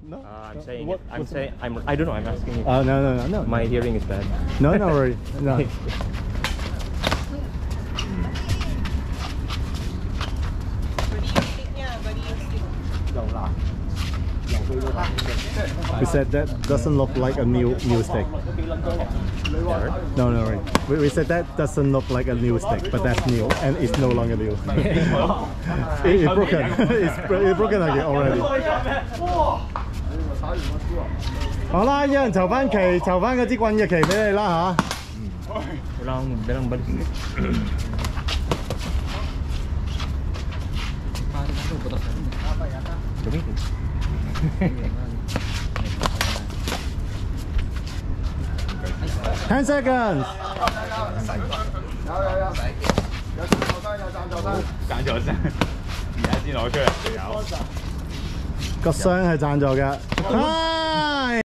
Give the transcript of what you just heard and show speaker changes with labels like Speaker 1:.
Speaker 1: No.
Speaker 2: I'm saying. I don't know. I'm asking you.
Speaker 1: No.
Speaker 2: My hearing is bad.
Speaker 1: No worry. No. We said that doesn't look like a new stick. No, worry. We said that doesn't look like a new stick, but that's new, and it's no longer new. It's broken. It's broken again already. 好啦，一人籌翻旗，籌翻嗰支棍嘅旗俾你啦嚇。
Speaker 2: Bilang balik. Gamitin.
Speaker 1: 10 seconds。
Speaker 3: 有贊助商，而家先攞出嚟，有個箱係贊助嘅。